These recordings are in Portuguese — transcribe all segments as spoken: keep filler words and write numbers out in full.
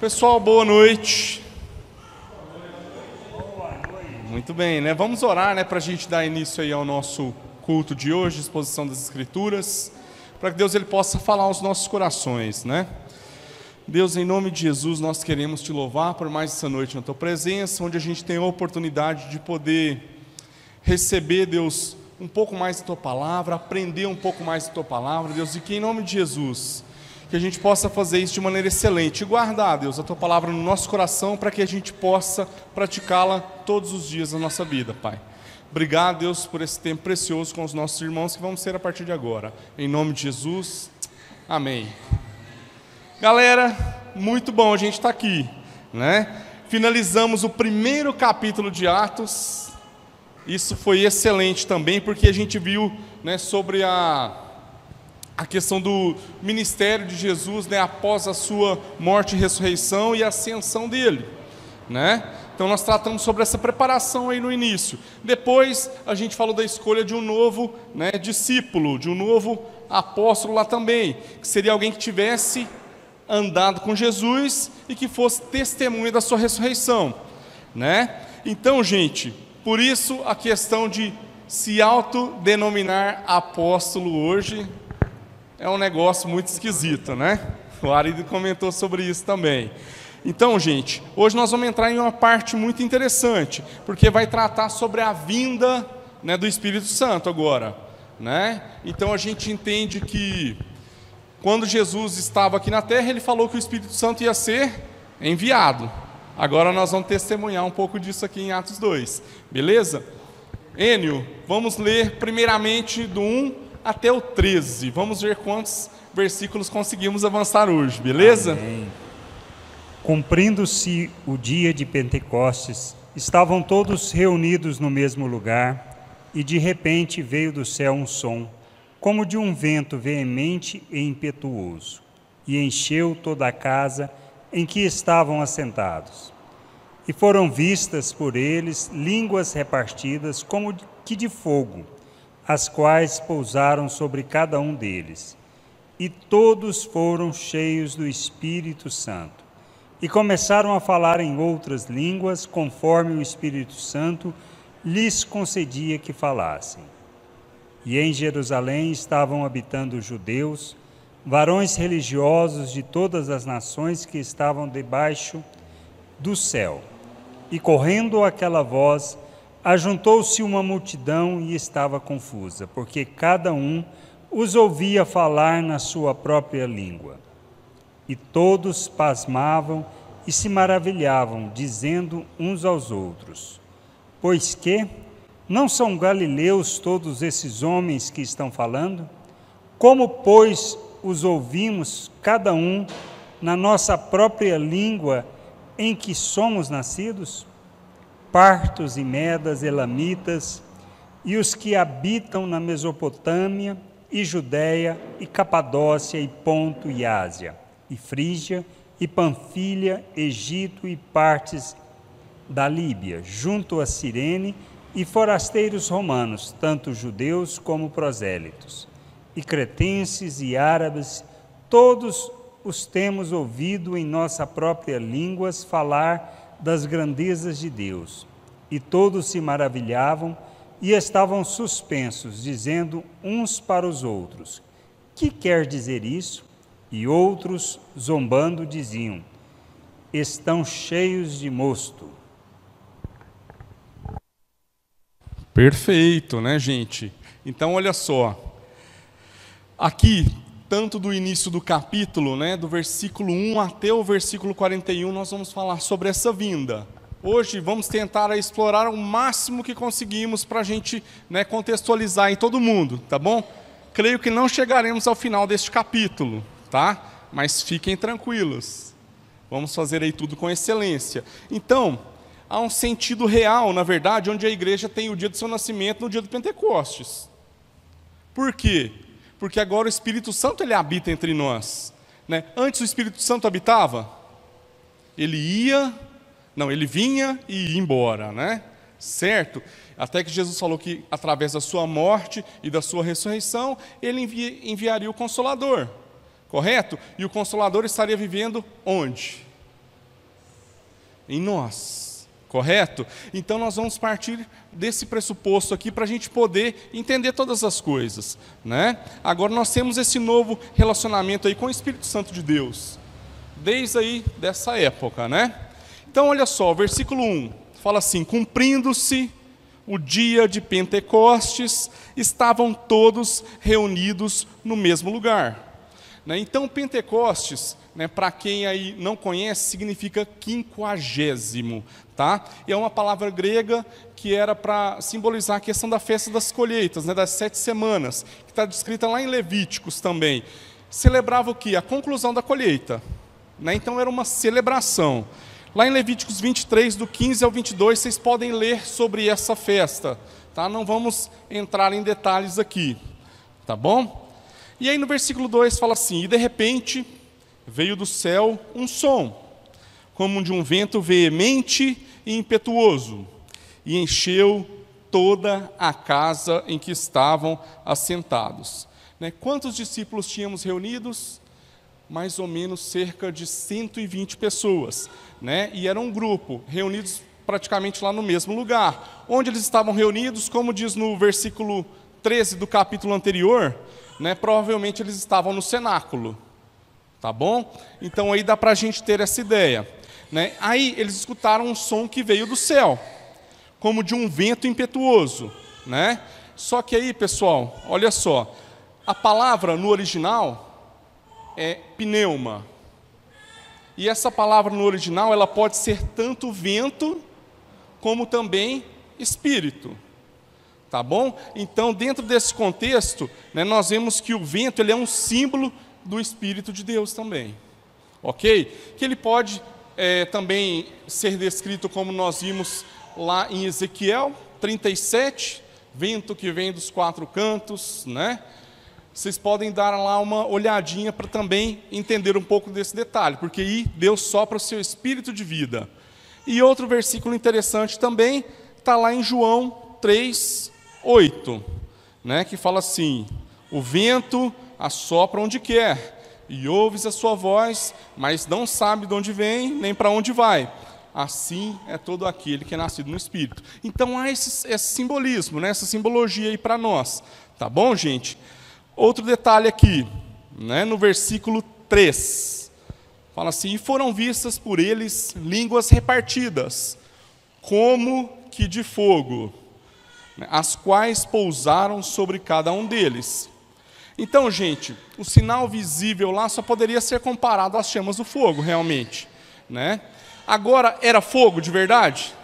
Pessoal, boa noite. Muito bem, né? Vamos orar, né, para a gente dar início aí ao nosso culto de hoje, exposição das Escrituras, para que Deus ele possa falar aos nossos corações, né? Deus, em nome de Jesus, nós queremos te louvar por mais essa noite na tua presença, onde a gente tem a oportunidade de poder receber, Deus, um pouco mais da tua palavra, aprender um pouco mais da tua palavra, Deus, e que em nome de Jesus, que a gente possa fazer isso de maneira excelente e guardar, Deus, a tua palavra no nosso coração para que a gente possa praticá-la todos os dias da nossa vida, Pai. Obrigado, Deus, por esse tempo precioso com os nossos irmãos que vamos ter a partir de agora. Em nome de Jesus, amém. Galera, muito bom a gente estar aqui, né? Finalizamos o primeiro capítulo de Atos. Isso foi excelente também, porque a gente viu, né, sobre a... a questão do ministério de Jesus, né, após a sua morte e ressurreição e a ascensão dele, né? Então nós tratamos sobre essa preparação aí no início. Depois a gente falou da escolha de um novo, né, discípulo, de um novo apóstolo lá também, que seria alguém que tivesse andado com Jesus e que fosse testemunha da sua ressurreição, né? Então, gente, por isso a questão de se autodenominar apóstolo hoje é um negócio muito esquisito, né? O Ari comentou sobre isso também. Então, gente, hoje nós vamos entrar em uma parte muito interessante, porque vai tratar sobre a vinda, né, do Espírito Santo agora, né? Então a gente entende que quando Jesus estava aqui na terra, ele falou que o Espírito Santo ia ser enviado. Agora nós vamos testemunhar um pouco disso aqui em Atos dois, beleza? Enio, vamos ler primeiramente do um até o treze. Vamos ver quantos versículos conseguimos avançar hoje, beleza? Amém. Cumprindo-se o dia de Pentecostes, estavam todos reunidos no mesmo lugar, e de repente veio do céu um som, como de um vento veemente e impetuoso, e encheu toda a casa em que estavam assentados. E foram vistas por eles línguas repartidas como que de fogo, as quais pousaram sobre cada um deles. E todos foram cheios do Espírito Santo, e começaram a falar em outras línguas, conforme o Espírito Santo lhes concedia que falassem. E em Jerusalém estavam habitando judeus, varões religiosos de todas as nações que estavam debaixo do céu. E correndo aquela voz, ajuntou-se uma multidão e estava confusa, porque cada um os ouvia falar na sua própria língua. E todos pasmavam e se maravilhavam, dizendo uns aos outros: Pois que? Não são galileus todos esses homens que estão falando? Como, pois, os ouvimos, cada um, na nossa própria língua em que somos nascidos? Partos e medas, elamitas, e os que habitam na Mesopotâmia, e Judéia, e Capadócia, e Ponto, e Ásia, e Frígia, e Panfilha, Egito, e partes da Líbia, junto a Cirene, e forasteiros romanos, tanto judeus como prosélitos, e cretenses e árabes, todos os temos ouvido em nossa própria língua falar das grandezas de Deus. E todos se maravilhavam e estavam suspensos, dizendo uns para os outros: Que quer dizer isso? E outros, zombando, diziam: Estão cheios de mosto. Perfeito, né, gente? Então, olha só. Aqui, tanto do início do capítulo, né, do versículo um até o versículo quarenta e um, nós vamos falar sobre essa vinda. Hoje vamos tentar explorar o máximo que conseguimos para a gente, né, contextualizar em todo mundo, tá bom? Creio que não chegaremos ao final deste capítulo, tá? Mas fiquem tranquilos. Vamos fazer aí tudo com excelência. Então, há um sentido real, na verdade, onde a igreja tem o dia do seu nascimento no dia do Pentecostes. Por quê? Porque agora o Espírito Santo ele habita entre nós, né? Antes o Espírito Santo habitava, ele ia, não, ele vinha e ia embora, né? Certo? Até que Jesus falou que através da sua morte e da sua ressurreição, ele envi enviaria o Consolador, correto? E o Consolador estaria vivendo onde? em nós, correto? Então nós vamos partir desse pressuposto aqui para a gente poder entender todas as coisas, né? Agora nós temos esse novo relacionamento aí com o Espírito Santo de Deus, desde aí dessa época, né? Então olha só, o versículo um fala assim: cumprindo-se o dia de Pentecostes, estavam todos reunidos no mesmo lugar. Né? Então, Pentecostes, né, para quem aí não conhece, significa quinquagésimo, tá? E é uma palavra grega que era para simbolizar a questão da festa das colheitas, né, das sete semanas, que está descrita lá em Levíticos também. Celebrava o quê? A conclusão da colheita. Né? Então, era uma celebração. Lá em Levíticos vinte e três, do quinze ao vinte e dois, vocês podem ler sobre essa festa. Tá? Não vamos entrar em detalhes aqui. Tá bom? E aí no versículo dois fala assim: e de repente veio do céu um som, como de um vento veemente e impetuoso, e encheu toda a casa em que estavam assentados. Né? Quantos discípulos tínhamos reunidos? Mais ou menos cerca de cento e vinte pessoas. Né? E era um grupo, reunidos praticamente lá no mesmo lugar. Onde eles estavam reunidos, como diz no versículo treze do capítulo anterior, né, provavelmente eles estavam no cenáculo. Tá bom? Então aí dá para a gente ter essa ideia. Né? Aí eles escutaram um som que veio do céu, como de um vento impetuoso. Né? Só que aí, pessoal, olha só, a palavra no original é pneuma. E essa palavra no original, ela pode ser tanto vento, como também espírito. Tá bom? Então, dentro desse contexto, né, nós vemos que o vento ele é um símbolo do Espírito de Deus também. Ok? Que ele pode é, também ser descrito como nós vimos lá em Ezequiel trinta e sete, vento que vem dos quatro cantos, né? Vocês podem dar lá uma olhadinha para também entender um pouco desse detalhe, porque aí Deus sopra o seu espírito de vida. E outro versículo interessante também está lá em João três, oito, né, que fala assim: o vento assopra onde quer, e ouves a sua voz, mas não sabe de onde vem, nem para onde vai. Assim é todo aquele que é nascido no Espírito. Então há esse, esse simbolismo, né, essa simbologia aí para nós. Tá bom, gente? Outro detalhe aqui, né, no versículo três, fala assim: e foram vistas por eles línguas repartidas, como que de fogo, as quais pousaram sobre cada um deles. Então, gente, o sinal visível lá só poderia ser comparado às chamas do fogo, realmente. Né? Agora, era fogo de verdade?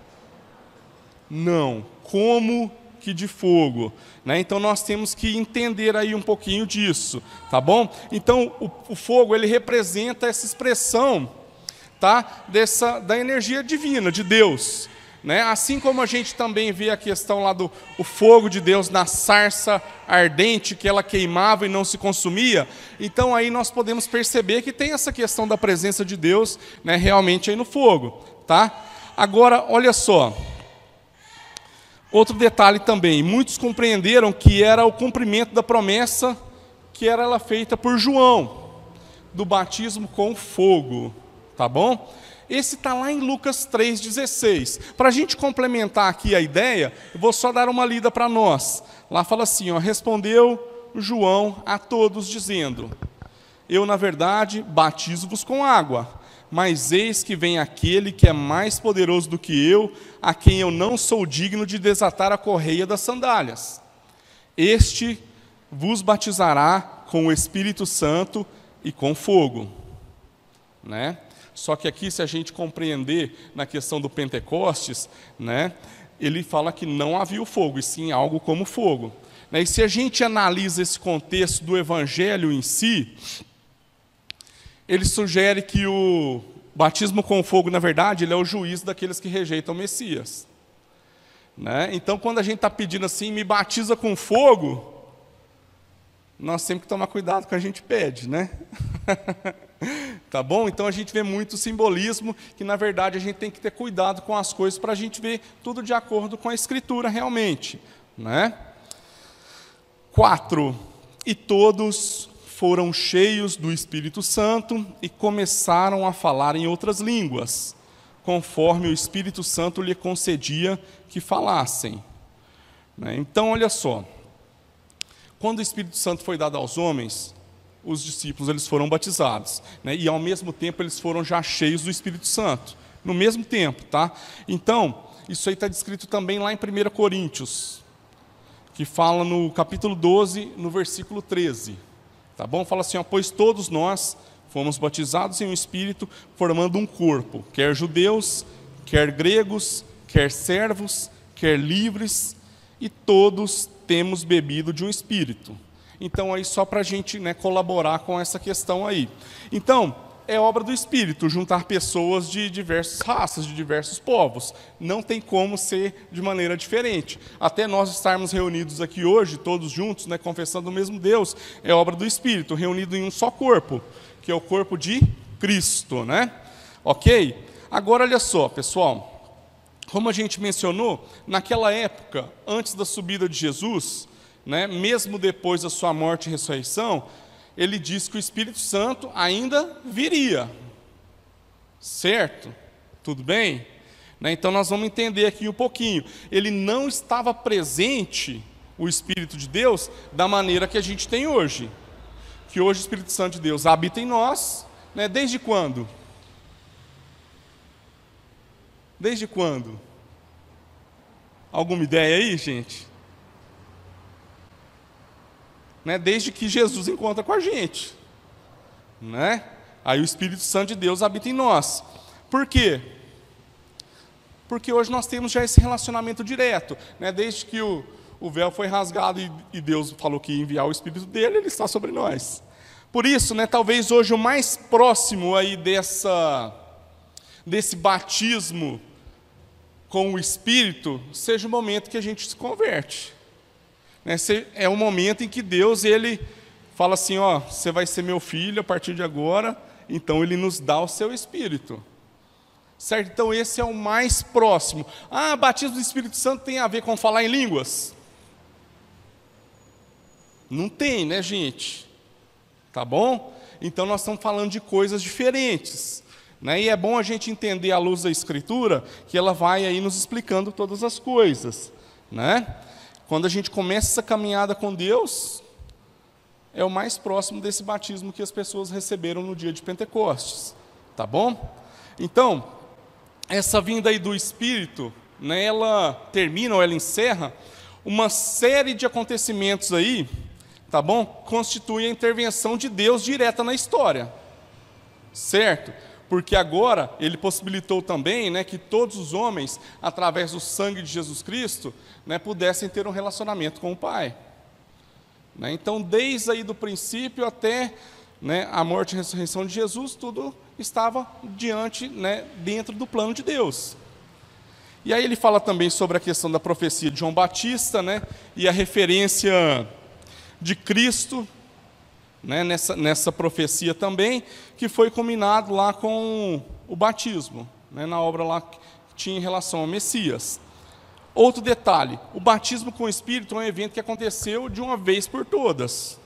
Não. Como que de fogo? Né? Então nós temos que entender aí um pouquinho disso, tá bom? Então o, o fogo ele representa essa expressão, tá? Dessa da energia divina de Deus, né? Assim como a gente também vê a questão lá do o fogo de Deus na sarça ardente que ela queimava e não se consumia. Então aí nós podemos perceber que tem essa questão da presença de Deus, né? Realmente aí no fogo, tá? Agora olha só. Outro detalhe também, muitos compreenderam que era o cumprimento da promessa que era ela feita por João, do batismo com fogo, tá bom? Esse está lá em Lucas três, dezesseis. Para a gente complementar aqui a ideia, eu vou só dar uma lida para nós. Lá fala assim, ó, respondeu João a todos dizendo: eu, na verdade, batizo-vos com água, mas eis que vem aquele que é mais poderoso do que eu, a quem eu não sou digno de desatar a correia das sandálias. Este vos batizará com o Espírito Santo e com fogo. Né? Só que aqui, se a gente compreender na questão do Pentecostes, né, ele fala que não havia o fogo, e sim algo como fogo. Né? E se a gente analisa esse contexto do Evangelho em si, ele sugere que o batismo com fogo, na verdade, ele é o juízo daqueles que rejeitam o Messias. Né? Então, quando a gente está pedindo assim, me batiza com fogo, nós temos que tomar cuidado com o que a gente pede, né? Tá bom? Então, a gente vê muito simbolismo, que, na verdade, a gente tem que ter cuidado com as coisas para a gente ver tudo de acordo com a Escritura, realmente. Né? Quatro, e todos foram cheios do Espírito Santo e começaram a falar em outras línguas, conforme o Espírito Santo lhe concedia que falassem. Né? Então, olha só, quando o Espírito Santo foi dado aos homens, os discípulos eles foram batizados, né? E ao mesmo tempo eles foram já cheios do Espírito Santo, no mesmo tempo, tá? Então, isso aí está descrito também lá em primeira Coríntios, que fala no capítulo doze, no versículo treze, tá bom? Fala assim, ó, pois todos nós fomos batizados em um Espírito, formando um corpo, quer judeus, quer gregos, quer servos, quer livres, e todos temos bebido de um Espírito. Então, aí só para a gente, né, colaborar com essa questão aí. Então, é obra do Espírito, juntar pessoas de diversas raças, de diversos povos. Não tem como ser de maneira diferente. Até nós estarmos reunidos aqui hoje, todos juntos, né, confessando o mesmo Deus, é obra do Espírito, reunido em um só corpo, que é o corpo de Cristo, né? Ok? Agora, olha só, pessoal, como a gente mencionou, naquela época, antes da subida de Jesus, né, mesmo depois da sua morte e ressurreição, ele diz que o Espírito Santo ainda viria. Certo? Tudo bem? Né, então nós vamos entender aqui um pouquinho. Ele não estava presente, o Espírito de Deus, da maneira que a gente tem hoje. Que hoje o Espírito Santo de Deus habita em nós, né, desde quando? Desde quando? Alguma ideia aí, gente? Né, desde que Jesus encontra com a gente, né? Aí o Espírito Santo de Deus habita em nós. Por quê? Porque hoje nós temos já esse relacionamento direto, né? Desde que o, o véu foi rasgado e, e Deus falou que ia enviar o Espírito dele, ele está sobre nós. Por isso, né, talvez hoje o mais próximo aí dessa, desse batismo com o Espírito seja o momento que a gente se converte. É o momento em que Deus ele fala assim, ó, você vai ser meu filho a partir de agora, então ele nos dá o seu Espírito. Certo? Então esse é o mais próximo. Ah, batismo do Espírito Santo tem a ver com falar em línguas? Não tem, né, gente? Tá bom? Então nós estamos falando de coisas diferentes. Né? E é bom a gente entender à luz da Escritura, que ela vai aí nos explicando todas as coisas. Né? Quando a gente começa essa caminhada com Deus, é o mais próximo desse batismo que as pessoas receberam no dia de Pentecostes, tá bom? Então, essa vinda aí do Espírito, né, ela termina ou ela encerra uma série de acontecimentos aí, tá bom? Constitui a intervenção de Deus direta na história, certo? Porque agora ele possibilitou também, né, que todos os homens, através do sangue de Jesus Cristo, né, pudessem ter um relacionamento com o Pai. Né, então, desde aí do princípio até, né, a morte e a ressurreição de Jesus, tudo estava diante, né, dentro do plano de Deus. E aí ele fala também sobre a questão da profecia de João Batista, né, e a referência de Cristo, né, nessa, nessa profecia também, que foi combinado lá com o batismo, né, na obra lá que tinha em relação ao Messias. Outro detalhe, o batismo com o Espírito é um evento que aconteceu de uma vez por todas.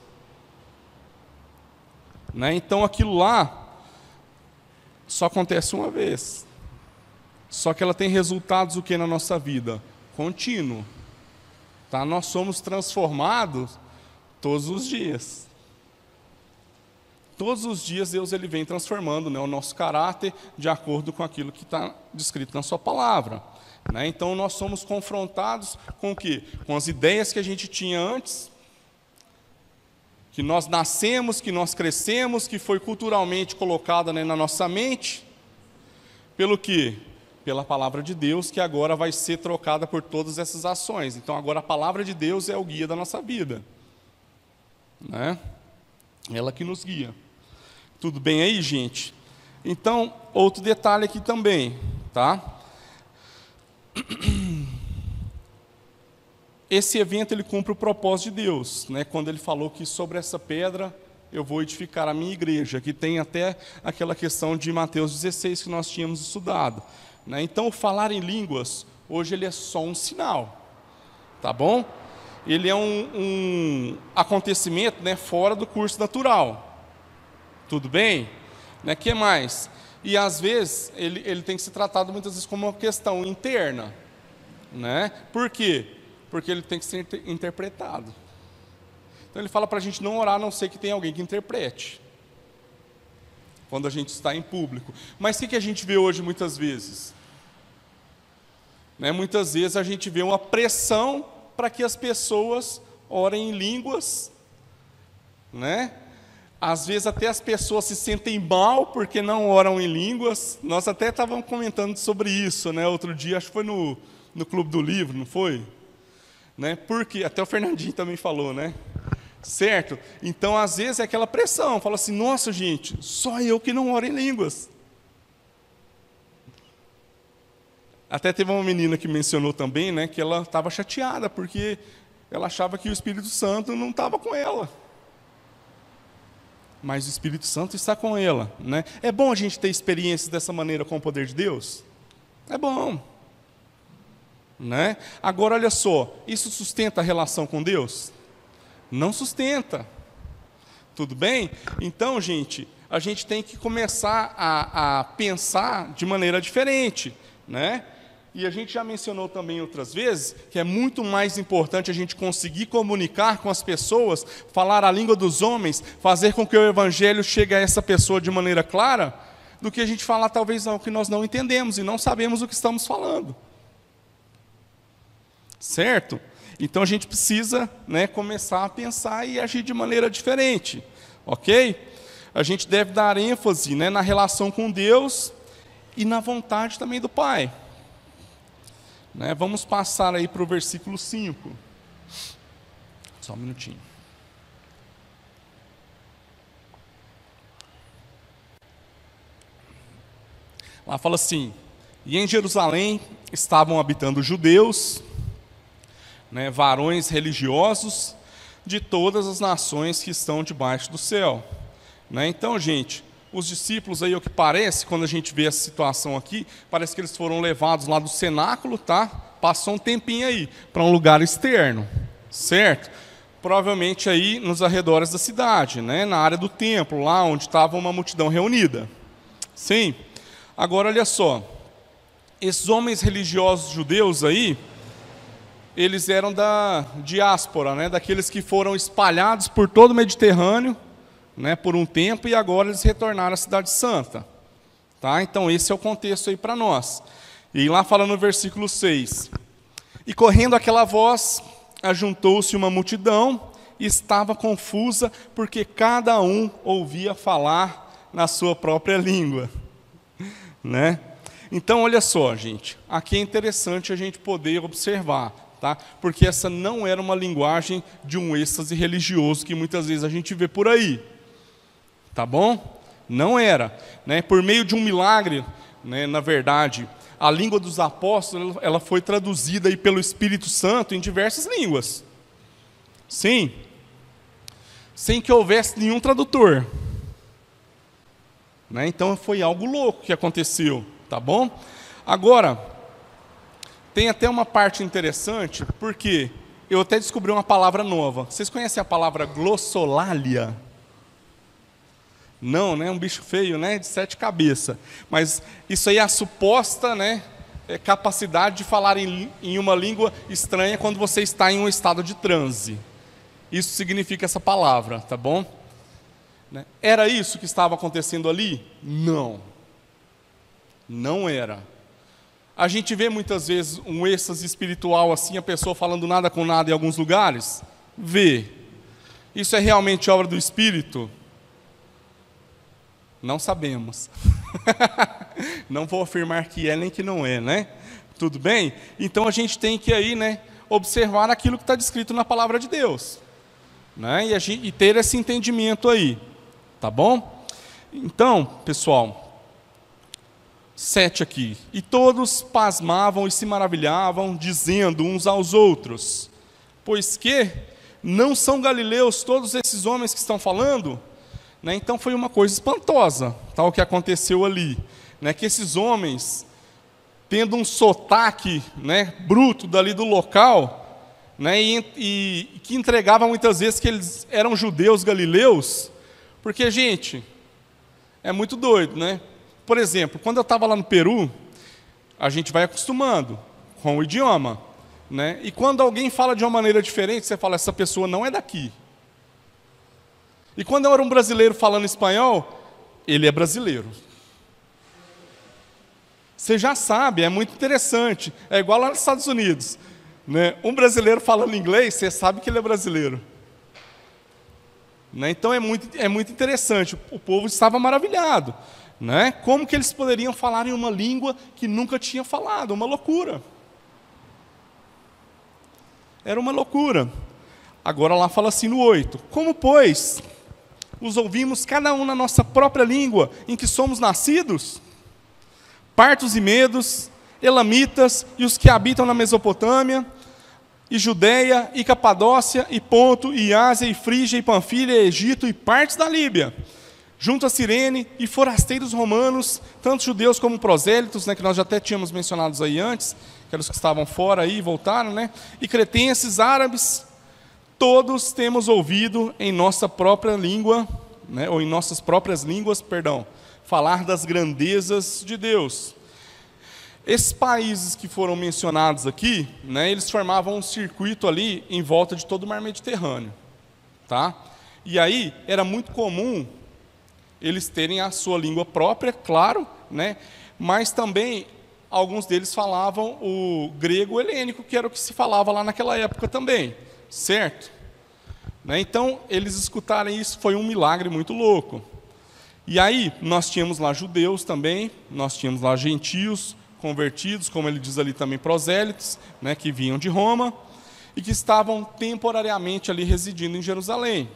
Né, então aquilo lá só acontece uma vez. Só que ela tem resultados o que na nossa vida? Contínuo. Tá? Nós somos transformados todos os dias. Todos os dias Deus ele vem transformando, né, o nosso caráter de acordo com aquilo que está descrito na sua palavra. Né? Então nós somos confrontados com o quê? Com as ideias que a gente tinha antes, que nós nascemos, que nós crescemos, que foi culturalmente colocada, né, na nossa mente, pelo quê? Pela palavra de Deus, que agora vai ser trocada por todas essas ações. Então agora a palavra de Deus é o guia da nossa vida. Né? Ela que nos guia. Tudo bem aí, gente? Então, outro detalhe aqui também, tá? Esse evento ele cumpre o propósito de Deus, né? Quando ele falou que sobre essa pedra eu vou edificar a minha igreja, que tem até aquela questão de Mateus dezesseis que nós tínhamos estudado, né? Então, o falar em línguas, hoje ele é só um sinal, tá bom? Ele é um, um acontecimento, né, fora do curso natural. Tudo bem? Né, que mais? E às vezes ele, ele tem que ser tratado muitas vezes como uma questão interna, né? Por quê? Porque ele tem que ser inter interpretado. Então ele fala para a gente não orar a não ser que tenha alguém que interprete, quando a gente está em público. Mas o que, que a gente vê hoje muitas vezes? Né? Muitas vezes a gente vê uma pressão para que as pessoas orem em línguas, né? Às vezes até as pessoas se sentem mal porque não oram em línguas. Nós até estávamos comentando sobre isso, né? Outro dia, acho que foi no, no Clube do Livro, não foi? Né? Porque, até o Fernandinho também falou, né? Certo? Então, às vezes é aquela pressão, fala assim, nossa gente, só eu que não oro em línguas. Até teve uma menina que mencionou também, né? Que ela estava chateada porque ela achava que o Espírito Santo não estava com ela. Mas o Espírito Santo está com ela, né? É bom a gente ter experiências dessa maneira com o poder de Deus? É bom, né? Agora, olha só, isso sustenta a relação com Deus? Não sustenta. Tudo bem? Então, gente, a gente tem que começar a, a pensar de maneira diferente, né? E a gente já mencionou também outras vezes que é muito mais importante a gente conseguir comunicar com as pessoas, falar a língua dos homens, fazer com que o evangelho chegue a essa pessoa de maneira clara, do que a gente falar talvez algo que nós não entendemos e não sabemos o que estamos falando. Certo? Então a gente precisa, né, começar a pensar e agir de maneira diferente. Ok? A gente deve dar ênfase, né, na relação com Deus e na vontade também do Pai. Né, vamos passar aí para o versículo cinco. Só um minutinho. Lá fala assim: e em Jerusalém estavam habitando judeus, né, varões religiosos de todas as nações que estão debaixo do céu. Né, então, gente, os discípulos aí, o que parece, quando a gente vê essa situação aqui, parece que eles foram levados lá do cenáculo, tá? Passou um tempinho aí, para um lugar externo, certo? Provavelmente aí nos arredores da cidade, né? Na área do templo, lá onde estava uma multidão reunida. Sim. Agora, olha só, esses homens religiosos judeus aí, eles eram da diáspora, né? Daqueles que foram espalhados por todo o Mediterrâneo, né, por um tempo, e agora eles retornaram à Cidade Santa. Tá? Então, esse é o contexto aí para nós. E lá fala no versículo seis: e correndo aquela voz, ajuntou-se uma multidão, e estava confusa, porque cada um ouvia falar na sua própria língua. Né? Então, olha só, gente, aqui é interessante a gente poder observar, tá? Porque essa não era uma linguagem de um êxtase religioso que muitas vezes a gente vê por aí. Tá bom? Não era. Né? Por meio de um milagre, né, na verdade, a língua dos apóstolos ela foi traduzida aí pelo Espírito Santo em diversas línguas. Sim. Sem que houvesse nenhum tradutor. Né? Então foi algo louco que aconteceu. Tá bom? Agora, tem até uma parte interessante, porque eu até descobri uma palavra nova. Vocês conhecem a palavra glossolalia? Não, né? Um bicho feio, né? De sete cabeças. Mas isso aí é a suposta, né, capacidade de falar em, em uma língua estranha quando você está em um estado de transe. Isso significa essa palavra, tá bom? Né? Era isso que estava acontecendo ali? Não. Não era. A gente vê muitas vezes um êxtase espiritual assim, a pessoa falando nada com nada em alguns lugares? Vê. Isso é realmente obra do Espírito? Não sabemos. Não vou afirmar que é nem que não é, né? Tudo bem? Então a gente tem que aí, né, observar aquilo que está descrito na palavra de Deus, né? E, a gente, e ter esse entendimento aí, tá bom? Então, pessoal, sete aqui. E todos pasmavam e se maravilhavam, dizendo uns aos outros: pois que não são galileus todos esses homens que estão falando? Né? Então foi uma coisa espantosa, tá, o que aconteceu ali, né? Que esses homens, tendo um sotaque, né, bruto dali do local, né, e, e que entregava muitas vezes que eles eram judeus galileus, porque, gente, é muito doido, né? Por exemplo, quando eu estava lá no Peru, a gente vai acostumando com o idioma, né? E quando alguém fala de uma maneira diferente, você fala, essa pessoa não é daqui. E quando eu era um brasileiro falando espanhol, ele é brasileiro. Você já sabe, é muito interessante. É igual lá nos Estados Unidos, né? Um brasileiro falando inglês, você sabe que ele é brasileiro. Né? Então é muito, é muito interessante. O povo estava maravilhado. Né? Como que eles poderiam falar em uma língua que nunca tinha falado? Uma loucura. Era uma loucura. Agora lá fala assim no oito. Como, pois, os ouvimos cada um na nossa própria língua em que somos nascidos? Partos e medos, elamitas e os que habitam na Mesopotâmia, e Judeia, e Capadócia, e Ponto, e Ásia, e Frígia, e Panfilha, e Egito, e partes da Líbia, junto a Cirene, e forasteiros romanos, tanto judeus como prosélitos, né, que nós já até tínhamos mencionado aí antes, que eram os que estavam fora aí e voltaram, né, e cretenses, árabes, todos temos ouvido em nossa própria língua, né, ou em nossas próprias línguas, perdão, falar das grandezas de Deus. Esses países que foram mencionados aqui, né, eles formavam um circuito ali em volta de todo o mar Mediterrâneo. Tá? E aí era muito comum eles terem a sua língua própria, claro, né, mas também alguns deles falavam o grego helênico, que era o que se falava lá naquela época também, certo? Né, então, eles escutarem isso foi um milagre muito louco. E aí, nós tínhamos lá judeus também, nós tínhamos lá gentios, convertidos, como ele diz ali também, prosélitos, né, que vinham de Roma, e que estavam temporariamente ali residindo em Jerusalém.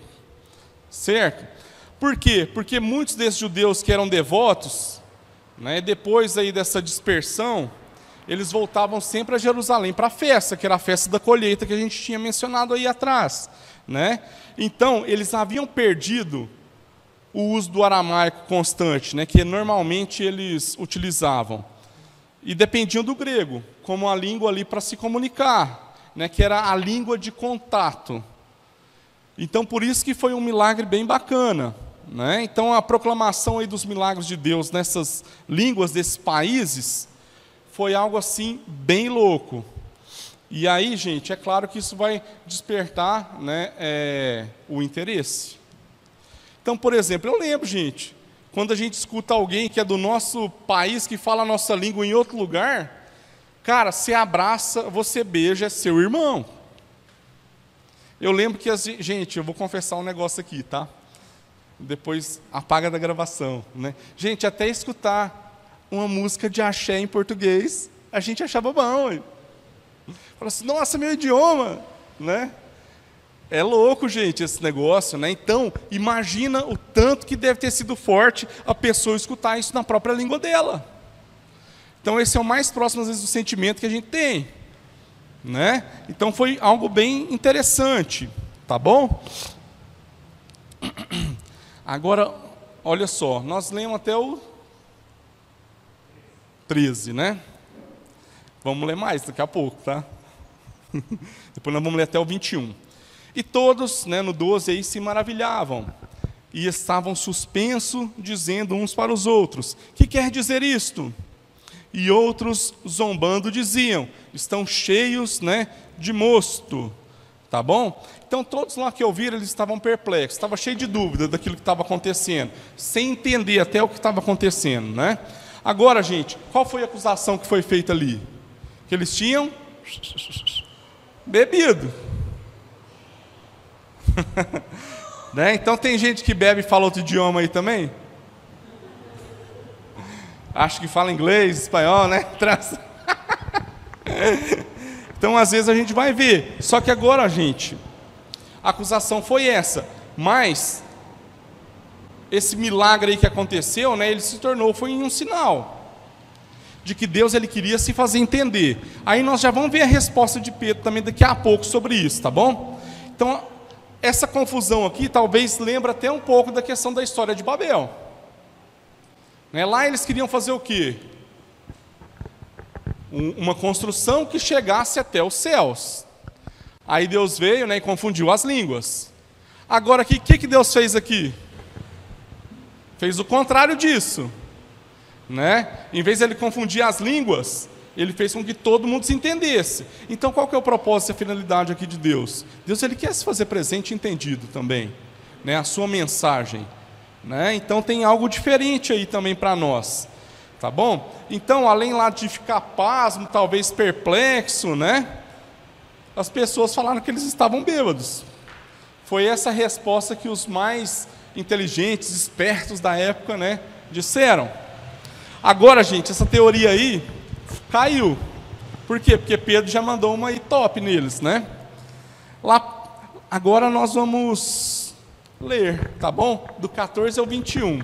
Certo? Por quê? Porque muitos desses judeus que eram devotos, né, depois aí dessa dispersão, eles voltavam sempre a Jerusalém para a festa, que era a festa da colheita que a gente tinha mencionado aí atrás. Né? Então, eles haviam perdido o uso do aramaico constante, né, que normalmente eles utilizavam. E dependiam do grego, como a língua ali para se comunicar, né, que era a língua de contato. Então, por isso que foi um milagre bem bacana. Né? Então, a proclamação aí dos milagres de Deus nessas línguas desses países foi algo assim bem louco. E aí, gente, é claro que isso vai despertar, né, é, o interesse. Então, por exemplo, eu lembro, gente, quando a gente escuta alguém que é do nosso país, que fala a nossa língua em outro lugar, cara, você abraça, você beija, é seu irmão. Eu lembro que, as, gente, eu vou confessar um negócio aqui, tá? Depois apaga da gravação, né? Gente, até escutar uma música de axé em português, a gente achava bom. Hein? Fala assim, nossa, meu idioma, né? É louco, gente, esse negócio, né? Então, imagina o tanto que deve ter sido forte a pessoa escutar isso na própria língua dela. Então, esse é o mais próximo, às vezes, do sentimento que a gente tem. Né? Então, foi algo bem interessante, tá bom? Agora, olha só, nós lemos até o treze, né? Vamos ler mais daqui a pouco, tá? Depois nós vamos ler até o vinte e um. E todos, né, no doze, aí, se maravilhavam, e estavam suspensos, dizendo uns para os outros, que quer dizer isto? E outros, zombando, diziam, estão cheios, né, de mosto. Tá bom? Então, todos lá que ouviram, eles estavam perplexos, estavam cheios de dúvida daquilo que estava acontecendo, sem entender até o que estava acontecendo, né? Agora, gente, qual foi a acusação que foi feita ali? Que eles tinham bebido. Né? Então tem gente que bebe e fala outro idioma aí também? Acho que fala inglês, espanhol, né? Então às vezes a gente vai ver. Só que agora, gente, a acusação foi essa. Mas esse milagre aí que aconteceu, né, ele se tornou, foi um sinal de que Deus ele queria se fazer entender. Aí nós já vamos ver a resposta de Pedro também daqui a pouco sobre isso, tá bom? Então essa confusão aqui talvez lembre até um pouco da questão da história de Babel. Né? Lá eles queriam fazer o quê? Um, uma construção que chegasse até os céus. Aí Deus veio, né, e confundiu as línguas. Agora, o que, que Deus fez aqui? Fez o contrário disso. né? Em vez de ele confundir as línguas, ele fez com que todo mundo se entendesse. Então, qual que é o propósito e a finalidade aqui de Deus? Deus, ele quer se fazer presente e entendido também, né? A sua mensagem, né? Então, tem algo diferente aí também para nós, tá bom? Então, além lá de ficar pasmo, talvez perplexo, né? As pessoas falaram que eles estavam bêbados. Foi essa a resposta que os mais inteligentes, espertos da época, né, disseram. Agora, gente, essa teoria aí caiu. Por quê? Porque Pedro já mandou uma aí top neles, né? Lá, agora nós vamos ler, tá bom? Do quatorze ao vinte e um.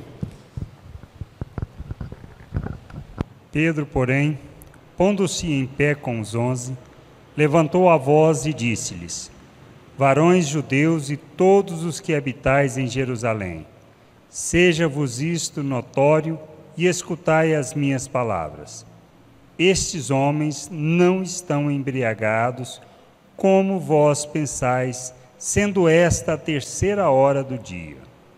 Pedro, porém, pondo-se em pé com os onze, levantou a voz e disse-lhes: Varões judeus e todos os que habitais em Jerusalém, seja-vos isto notório e escutai as minhas palavras. Estes homens não estão embriagados, como vós pensais, sendo esta a terceira hora do dia.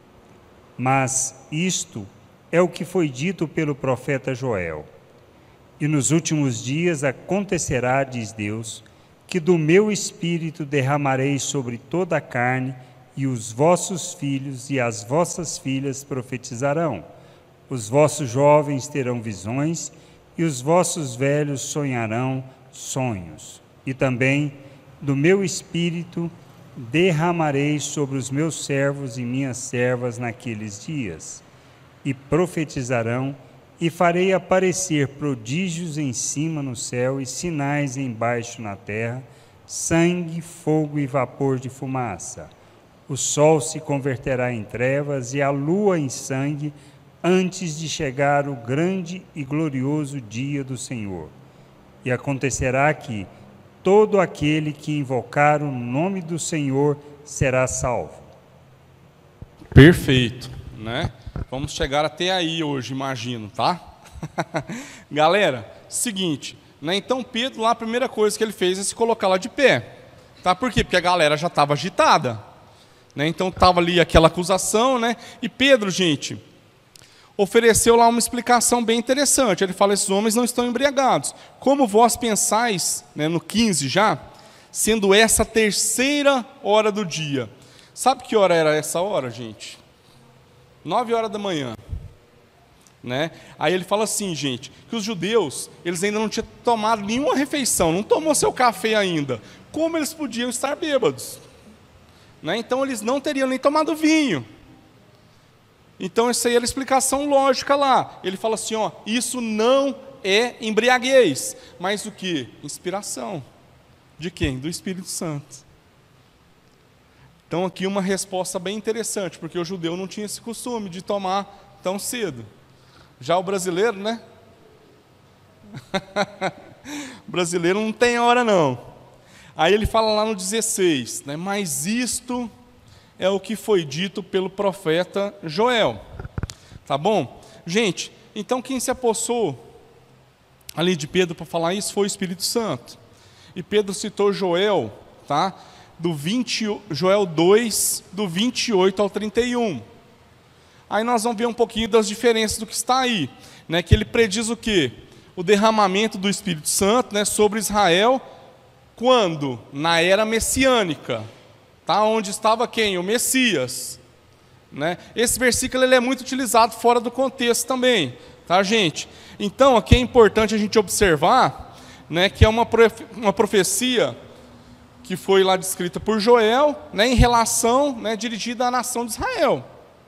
Mas isto é o que foi dito pelo profeta Joel. E nos últimos dias acontecerá, diz Deus, que do meu espírito derramarei sobre toda a carne, e os vossos filhos e as vossas filhas profetizarão. Os vossos jovens terão visões, e os vossos velhos sonharão sonhos. E também do meu espírito derramarei sobre os meus servos e minhas servas naqueles dias, e profetizarão, e farei aparecer prodígios em cima no céu e sinais embaixo na terra, sangue, fogo e vapor de fumaça. O sol se converterá em trevas e a lua em sangue, antes de chegar o grande e glorioso dia do Senhor. E acontecerá que todo aquele que invocar o nome do Senhor será salvo. Perfeito, né? Vamos chegar até aí hoje, imagino, tá? Galera, seguinte, né? Então Pedro lá, a primeira coisa que ele fez é se colocar lá de pé, tá? Por quê? Porque a galera já estava agitada, né? Então estava ali aquela acusação, né? E Pedro, gente, ofereceu lá uma explicação bem interessante. Ele fala: esses homens não estão embriagados. Como vós pensais, né, no quinze já, sendo essa a terceira hora do dia. Sabe que hora era essa hora, gente? Nove horas da manhã. Né? Aí ele fala assim, gente, que os judeus, eles ainda não tinham tomado nenhuma refeição, não tomou seu café ainda. Como eles podiam estar bêbados? Né? Então eles não teriam nem tomado vinho. Então essa aí era a explicação lógica lá. Ele fala assim, ó, isso não é embriaguez, mas o que? Inspiração. De quem? Do Espírito Santo. Então aqui uma resposta bem interessante, porque o judeu não tinha esse costume de tomar tão cedo. Já o brasileiro, né? O brasileiro não tem hora não. Aí ele fala lá no dezesseis, né? Mas isto é o que foi dito pelo profeta Joel. Tá bom? Gente, então quem se apossou ali de Pedro para falar isso foi o Espírito Santo. E Pedro citou Joel, tá? Do vinte, Joel dois, do vinte e oito ao trinta e um. Aí nós vamos ver um pouquinho das diferenças do que está aí, né? Que ele prediz o quê? O derramamento do Espírito Santo, né, sobre Israel, quando? Na era messiânica, tá? Onde estava quem? O Messias, né? Esse versículo ele é muito utilizado fora do contexto também, tá, gente? Então aqui é importante a gente observar, né, que é uma, profe- uma profecia que foi lá descrita por Joel, né, em relação, né, dirigida à nação de Israel.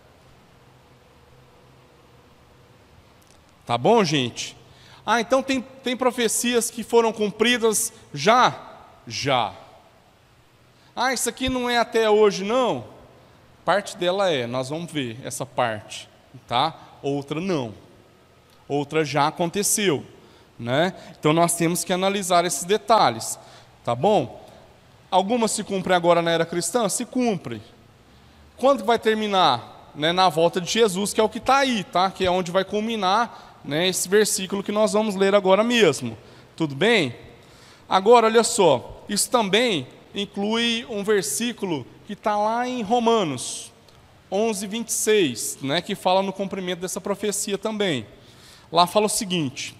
Tá bom, gente? Ah, então tem, tem profecias que foram cumpridas já? Já. Ah, isso aqui não é até hoje, não? Parte dela é, nós vamos ver essa parte, tá? Outra não. Outra já aconteceu, né? Então nós temos que analisar esses detalhes, tá bom? Algumas se cumprem agora na era cristã? Se cumprem. Quando vai terminar? Né, na volta de Jesus, que é o que está aí, tá? Que é onde vai culminar, né, esse versículo que nós vamos ler agora mesmo. Tudo bem? Agora, olha só, isso também inclui um versículo que está lá em Romanos onze, vinte e seis, né, que fala no cumprimento dessa profecia também. Lá fala o seguinte,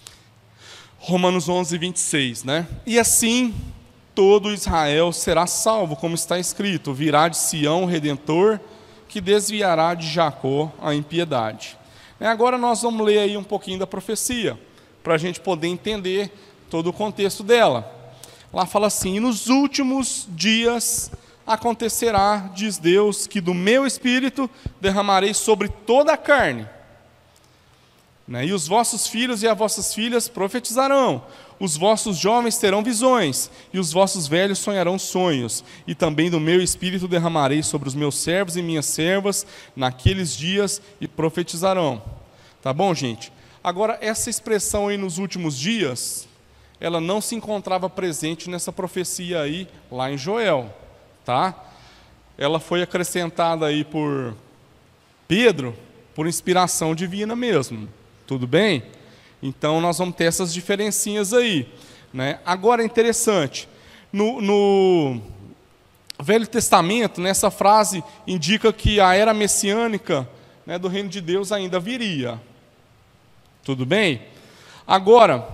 Romanos onze, vinte e seis, né? E assim todo Israel será salvo, como está escrito, virá de Sião o Redentor, que desviará de Jacó a impiedade. Agora nós vamos ler aí um pouquinho da profecia, para a gente poder entender todo o contexto dela. Lá fala assim, e nos últimos dias acontecerá, diz Deus, que do meu Espírito derramarei sobre toda a carne. Né? E os vossos filhos e as vossas filhas profetizarão, os vossos jovens terão visões, e os vossos velhos sonharão sonhos, e também do meu Espírito derramarei sobre os meus servos e minhas servas naqueles dias, e profetizarão. Tá bom, gente? Agora, essa expressão aí nos últimos dias, ela não se encontrava presente nessa profecia aí, lá em Joel, tá? Ela foi acrescentada aí por Pedro, por inspiração divina mesmo. Tudo bem? Então, nós vamos ter essas diferencinhas aí, né? Agora, é interessante, no, no Velho Testamento, né, essa frase indica que a era messiânica, né, do reino de Deus ainda viria. Tudo bem? Agora,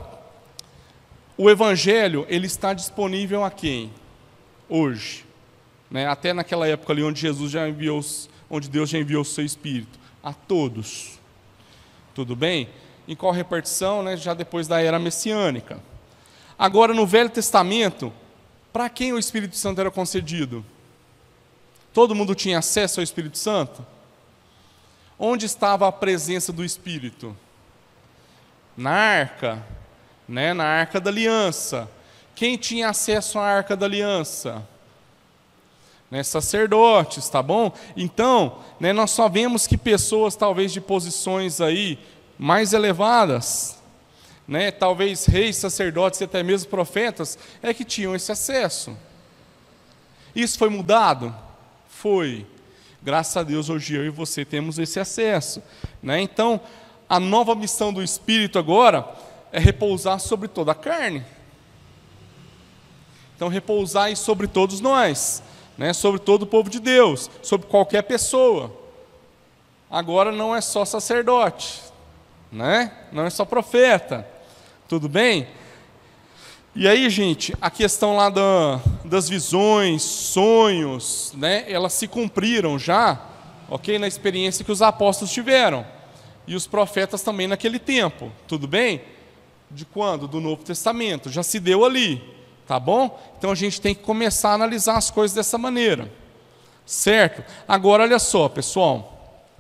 o Evangelho, ele está disponível a quem? Hoje. Né? Até naquela época ali onde Jesus já enviou, onde Deus já enviou o seu Espírito. A todos. Tudo bem? Em qual repartição? Né? Já depois da era messiânica. Agora, no Velho Testamento, para quem o Espírito Santo era concedido? Todo mundo tinha acesso ao Espírito Santo? Onde estava a presença do Espírito? Na arca, né? Na arca da aliança. Quem tinha acesso à arca da aliança? Né? Sacerdotes, tá bom? Então, né, nós só vemos que pessoas, talvez de posições aí mais elevadas, né, talvez reis, sacerdotes e até mesmo profetas, é que tinham esse acesso. Isso foi mudado? Foi. Graças a Deus, hoje eu e você temos esse acesso. Né? Então, a nova missão do Espírito agora é repousar sobre toda a carne. Então, repousar aí sobre todos nós, né? Sobre todo o povo de Deus, sobre qualquer pessoa. Agora não é só sacerdote, né? Não é só profeta. Tudo bem? E aí, gente, a questão lá da, das visões, sonhos, né? Elas se cumpriram já, ok? Na experiência que os apóstolos tiveram. E os profetas também naquele tempo. Tudo bem? De quando? Do Novo Testamento. Já se deu ali. Tá bom? Então a gente tem que começar a analisar as coisas dessa maneira. Certo? Agora, olha só, pessoal.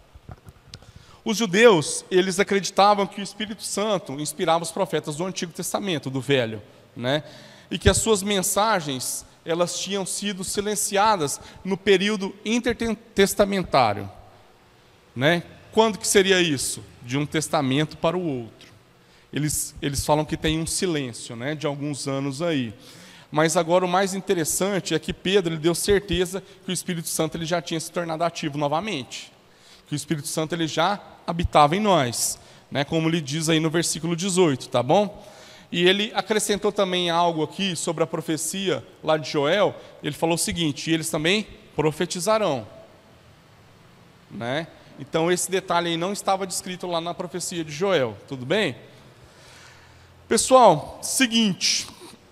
Os judeus, eles acreditavam que o Espírito Santo inspirava os profetas do Antigo Testamento, do Velho, né? E que as suas mensagens, elas tinham sido silenciadas no período intertestamentário, né? Quando que seria isso? De um testamento para o outro. Eles, eles falam que tem um silêncio, né, de alguns anos aí. Mas agora o mais interessante é que Pedro ele deu certeza que o Espírito Santo ele já tinha se tornado ativo novamente. Que o Espírito Santo ele já habitava em nós, né, como ele diz aí no versículo dezoito, tá bom? E ele acrescentou também algo aqui sobre a profecia lá de Joel. Ele falou o seguinte, e eles também profetizarão, né? Então esse detalhe aí não estava descrito lá na profecia de Joel, tudo bem? Pessoal, seguinte,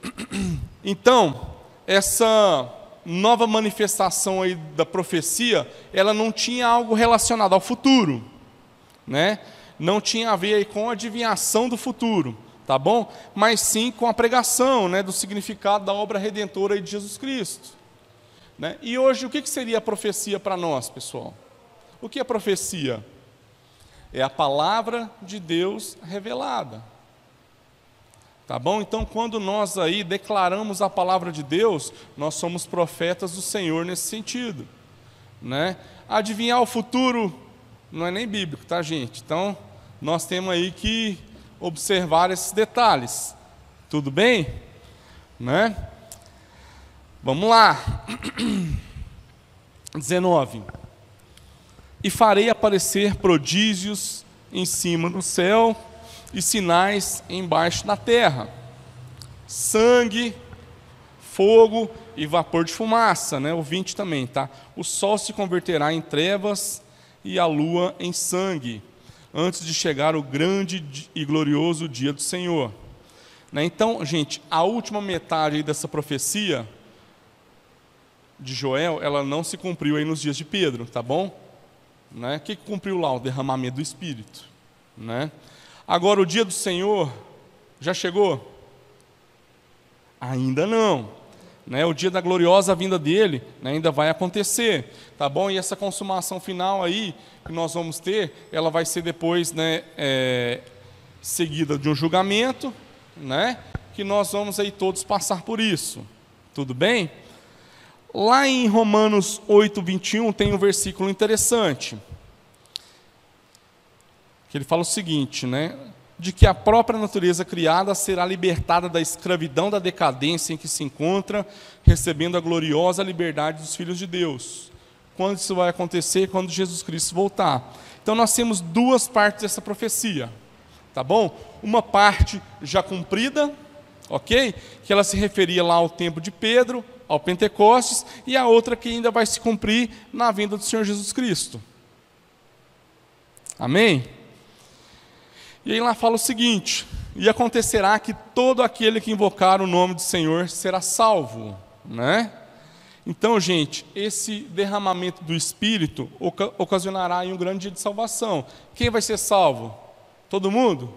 então, essa nova manifestação aí da profecia, ela não tinha algo relacionado ao futuro, né? Não tinha a ver aí com a adivinhação do futuro, tá bom? Mas sim com a pregação, né, do significado da obra redentora aí de Jesus Cristo, né? E hoje, o que que seria a profecia para nós, pessoal? O que é profecia? É a palavra de Deus revelada. Tá bom? Então, quando nós aí declaramos a palavra de Deus, nós somos profetas do Senhor nesse sentido, né? Adivinhar o futuro não é nem bíblico, tá, gente? Então, nós temos aí que observar esses detalhes. Tudo bem? Né? Vamos lá. dezenove. E farei aparecer prodígios em cima do céu e sinais embaixo da terra, sangue, fogo e vapor de fumaça, né? O vinte também, tá? O sol se converterá em trevas e a lua em sangue, antes de chegar o grande e glorioso dia do Senhor. Né? Então, gente, a última metade aí dessa profecia de Joel, ela não se cumpriu aí nos dias de Pedro, tá bom? Né? O que cumpriu lá? O derramamento do Espírito. Né? Agora, o dia do Senhor já chegou? Ainda não. Né? O dia da gloriosa vinda dele, né, ainda vai acontecer, tá bom? E essa consumação final aí que nós vamos ter, ela vai ser depois, né, é, seguida de um julgamento, né, que nós vamos aí todos passar por isso. Tudo bem? Lá em Romanos oito, vinte e um tem um versículo interessante, que ele fala o seguinte, né? De que a própria natureza criada será libertada da escravidão da decadência em que se encontra, recebendo a gloriosa liberdade dos filhos de Deus. Quando isso vai acontecer? Quando Jesus Cristo voltar. Então nós temos duas partes dessa profecia, tá bom? Uma parte já cumprida, ok? Que ela se referia lá ao tempo de Pedro, ao Pentecostes, e a outra que ainda vai se cumprir na vinda do Senhor Jesus Cristo. Amém? E aí lá fala o seguinte: e acontecerá que todo aquele que invocar o nome do Senhor será salvo, né? Então, gente, esse derramamento do Espírito oca- ocasionará aí um grande dia de salvação. Quem vai ser salvo? Todo mundo?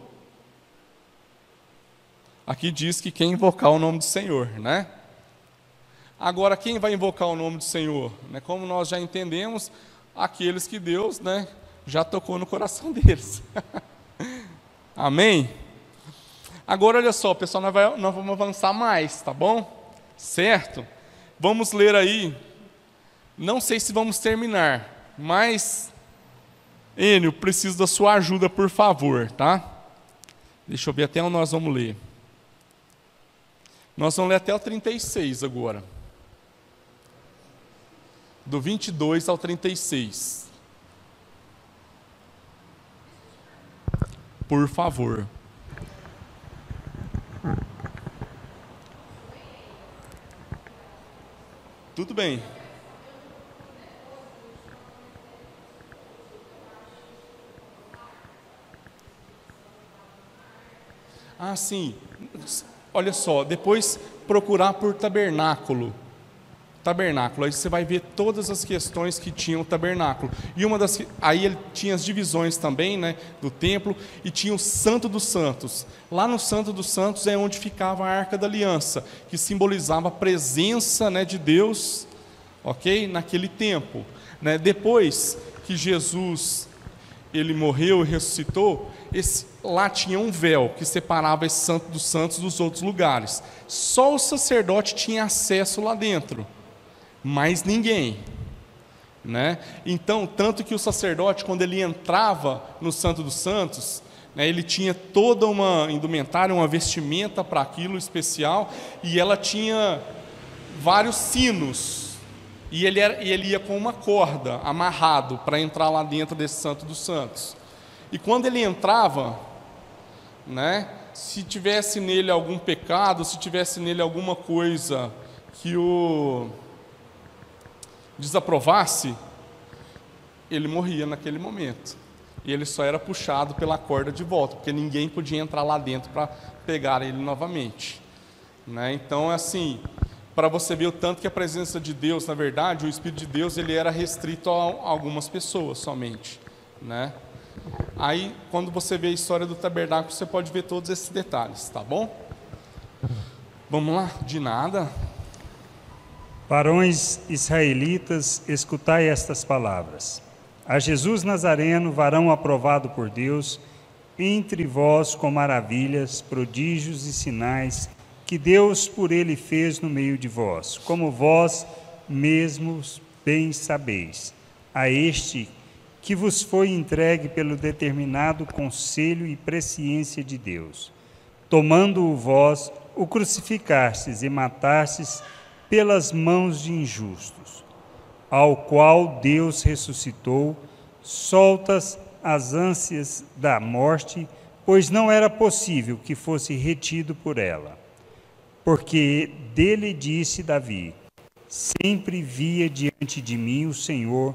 Aqui diz que quem invocar o nome do Senhor, né? Agora, quem vai invocar o nome do Senhor? Né? Como nós já entendemos, aqueles que Deus, né, já tocou no coração deles. Amém? Agora, olha só, pessoal, nós, vai, nós vamos avançar mais, tá bom? Certo? Vamos ler aí, não sei se vamos terminar, mas, Enio, preciso da sua ajuda, por favor, tá? Deixa eu ver até onde nós vamos ler. Nós vamos ler até o trinta e seis agora. Do vinte e dois ao trinta e seis. Por favor. Tudo bem. Ah, sim. Olha só, depois procurar por tabernáculo. Tabernáculo, aí você vai ver todas as questões que tinham o tabernáculo. E uma das, aí ele tinha as divisões também, né, do templo, e tinha o Santo dos Santos. Lá no Santo dos Santos é onde ficava a Arca da Aliança, que simbolizava a presença, né, de Deus, ok, naquele tempo. Né? Depois que Jesus ele morreu e ressuscitou, esse, lá tinha um véu que separava esse Santo dos Santos dos outros lugares. Só o sacerdote tinha acesso lá dentro. Mais ninguém, né? Então, tanto que o sacerdote, quando ele entrava no Santo dos Santos, né, ele tinha toda uma indumentária, uma vestimenta para aquilo especial, e ela tinha vários sinos, e ele, era, e ele ia com uma corda, amarrado, para entrar lá dentro desse Santo dos Santos. E quando ele entrava, né, se tivesse nele algum pecado, se tivesse nele alguma coisa que o desaprovasse, ele morria naquele momento. E ele só era puxado pela corda de volta, porque ninguém podia entrar lá dentro para pegar ele novamente. Né? Então, é assim, para você ver o tanto que a presença de Deus, na verdade, o Espírito de Deus, ele era restrito a algumas pessoas somente. Né? Aí, quando você vê a história do tabernáculo, você pode ver todos esses detalhes, tá bom? Vamos lá? De nada. Varões israelitas, escutai estas palavras. A Jesus Nazareno, varão aprovado por Deus, entre vós com maravilhas, prodígios e sinais, que Deus por ele fez no meio de vós, como vós mesmos bem sabeis. A este que vos foi entregue pelo determinado conselho e presciência de Deus, tomando-o vós, o crucificastes e matastes pelas mãos de injustos, ao qual Deus ressuscitou, soltas as ânsias da morte, pois não era possível que fosse retido por ela. Porque dele disse Davi: sempre via diante de mim o Senhor,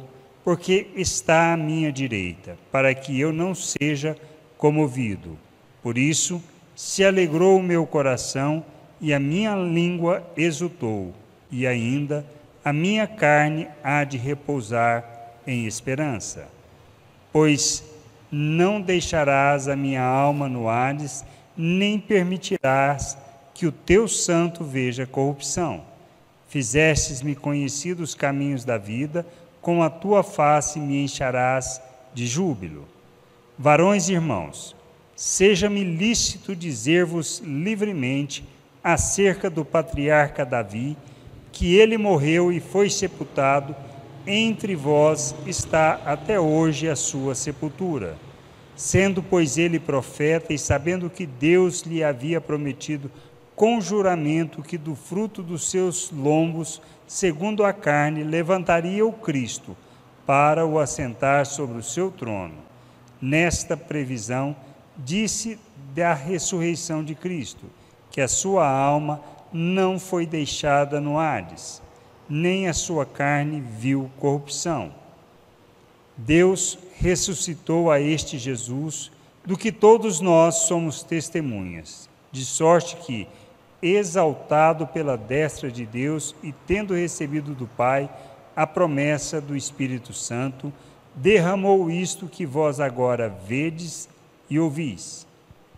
porque está à minha direita, para que eu não seja comovido. Por isso, se alegrou o meu coração e a minha língua exultou, e ainda a minha carne há de repousar em esperança. Pois não deixarás a minha alma no Hades, nem permitirás que o teu santo veja corrupção. Fizestes-me conhecido os caminhos da vida, com a tua face me encherás de júbilo. Varões e irmãos, seja-me lícito dizer-vos livremente acerca do patriarca Davi, que ele morreu e foi sepultado, entre vós está até hoje a sua sepultura. Sendo, pois, ele profeta, e sabendo que Deus lhe havia prometido com juramento que do fruto dos seus lombos, segundo a carne, levantaria o Cristo, para o assentar sobre o seu trono. Nesta previsão, disse da ressurreição de Cristo, que a sua alma não foi deixada no Hades, nem a sua carne viu corrupção. Deus ressuscitou a este Jesus, do que todos nós somos testemunhas, de sorte que, exaltado pela destra de Deus e tendo recebido do Pai a promessa do Espírito Santo, derramou isto que vós agora vedes e ouvis.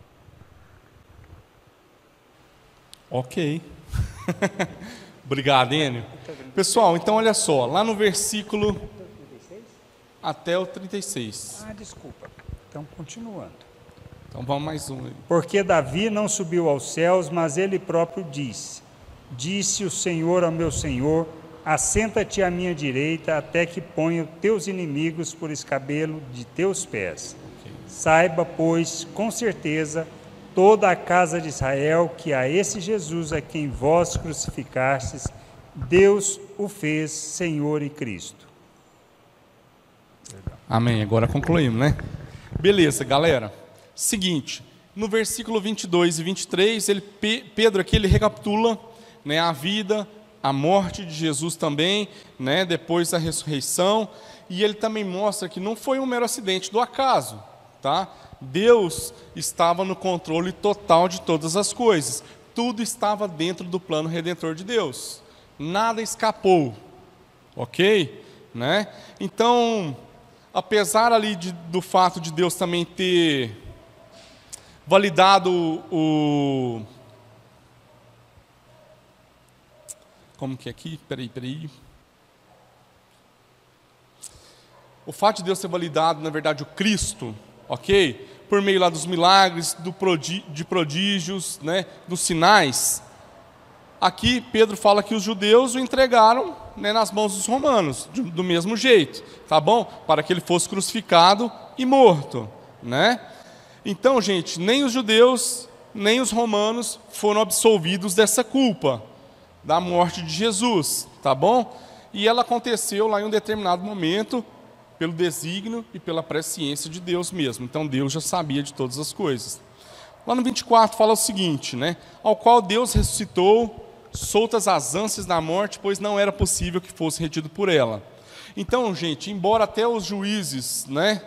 Ok. Obrigado, Enio. Pessoal, então olha só, lá no versículo até o trinta e seis. Ah, desculpa. Então, continuando. Então vamos mais um aí. Porque Davi não subiu aos céus, mas ele próprio disse: Disse o Senhor ao meu Senhor, assenta-te à minha direita, até que ponha teus inimigos por escabelo de teus pés. Okay. Saiba, pois, com certeza, toda a casa de Israel, que a esse Jesus a quem vós crucificastes, Deus o fez Senhor e Cristo. Amém. Agora concluímos, né? Beleza, galera. Seguinte, no versículo vinte e dois e vinte e três, ele, Pedro aqui ele recapitula, né, a vida, a morte de Jesus também, né, depois da ressurreição, e ele também mostra que não foi um mero acidente do acaso, tá? Deus estava no controle total de todas as coisas, tudo estava dentro do plano redentor de Deus, nada escapou, ok? Né? Então, apesar ali de, do fato de Deus também ter validado o... Como que é aqui? Peraí, peraí. O fato de Deus ter validado, na verdade, o Cristo, ok? Por meio lá dos milagres, do prodí de prodígios, né? Dos sinais. Aqui Pedro fala que os judeus o entregaram, né, nas mãos dos romanos, de, do mesmo jeito, tá bom? Para que ele fosse crucificado e morto, né? Então, gente, nem os judeus, nem os romanos foram absolvidos dessa culpa, da morte de Jesus, tá bom? E ela aconteceu lá em um determinado momento, pelo desígnio e pela presciência de Deus mesmo. Então, Deus já sabia de todas as coisas. Lá no vinte e quatro fala o seguinte, né? Ao qual Deus ressuscitou, soltas as ânsias da morte, pois não era possível que fosse retido por ela. Então, gente, embora até os juízes, né,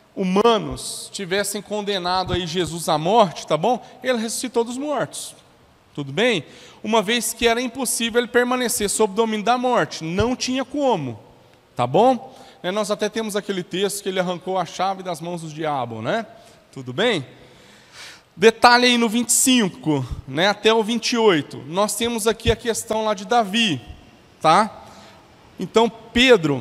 humanos tivessem condenado aí Jesus à morte, tá bom? Ele ressuscitou dos mortos, tudo bem? Uma vez que era impossível ele permanecer sob o domínio da morte, não tinha como, tá bom? É, nós até temos aquele texto que ele arrancou a chave das mãos do diabo, né? Tudo bem? Detalhe aí no vinte e cinco, né, até o vinte e oito, nós temos aqui a questão lá de Davi, tá? Então Pedro,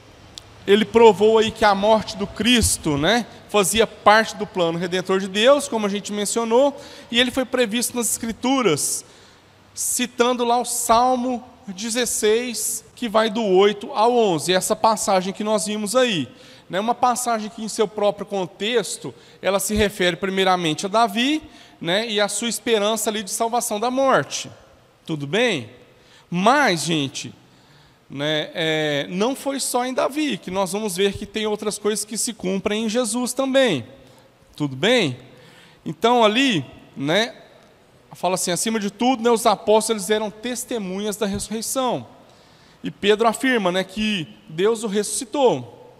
ele provou aí que a morte do Cristo, né, fazia parte do plano redentor de Deus, como a gente mencionou, e ele foi previsto nas Escrituras, citando lá o Salmo dezesseis, que vai do oito ao onze, essa passagem que nós vimos aí. Né, uma passagem que, em seu próprio contexto, ela se refere primeiramente a Davi, né, e a sua esperança ali de salvação da morte. Tudo bem? Mas, gente, né, é, não foi só em Davi, que nós vamos ver que tem outras coisas que se cumprem em Jesus também. Tudo bem? Então, ali, né, fala assim, acima de tudo, né, os apóstolos eram testemunhas da ressurreição. E Pedro afirma, né, que Deus o ressuscitou.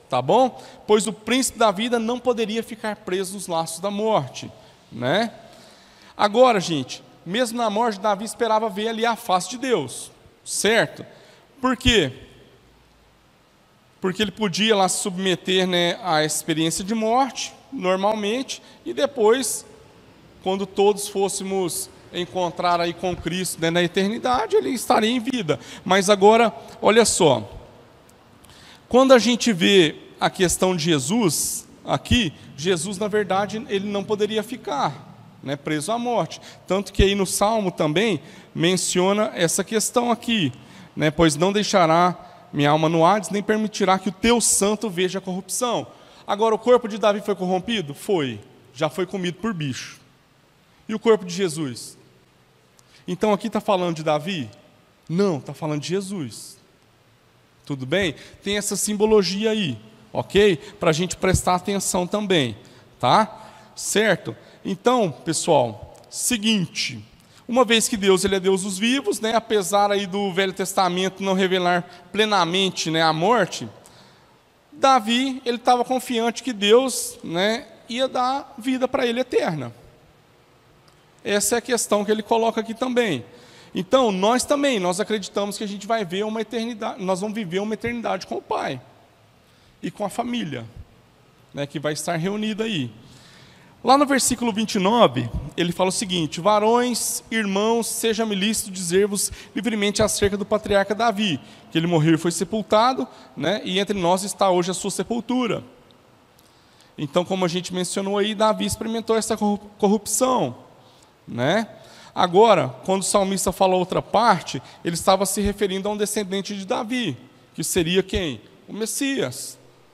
tá bom? Pois o príncipe da vida não poderia ficar preso nos laços da morte, né? Agora, gente, mesmo na morte, Davi esperava ver ali a face de Deus, certo? Por quê? Porque ele podia lá se submeter, né, à experiência de morte, normalmente, e depois, quando todos fôssemos encontrar aí com Cristo, né, na eternidade, ele estaria em vida. Mas agora, olha só, quando a gente vê a questão de Jesus, aqui, Jesus, na verdade, ele não poderia ficar, né, preso à morte. Tanto que aí no Salmo também menciona essa questão aqui, né, pois não deixará minha alma no Hades, nem permitirá que o teu santo veja a corrupção. Agora, o corpo de Davi foi corrompido? Foi. Já foi comido por bicho. E o corpo de Jesus? Então aqui está falando de Davi? Não, está falando de Jesus. Tudo bem? Tem essa simbologia aí, ok? Para a gente prestar atenção também, tá? Certo? Então, pessoal, seguinte, uma vez que Deus ele é Deus dos vivos, né, apesar aí do Velho Testamento não revelar plenamente, né, a morte, Davi ele estava confiante que Deus, né, ia dar vida para ele eterna. Essa é a questão que ele coloca aqui também. Então, nós também, nós acreditamos que a gente vai ver uma eternidade, nós vamos viver uma eternidade com o Pai e com a família, né, que vai estar reunida aí. Lá no versículo vinte e nove, ele fala o seguinte: varões, irmãos, seja-me lícito dizer-vos livremente acerca do patriarca Davi, que ele morreu e foi sepultado, né, e entre nós está hoje a sua sepultura. Então, como a gente mencionou aí, Davi experimentou essa corrupção, né? Agora, quando o salmista fala outra parte, ele estava se referindo a um descendente de Davi, que seria quem? O Messias.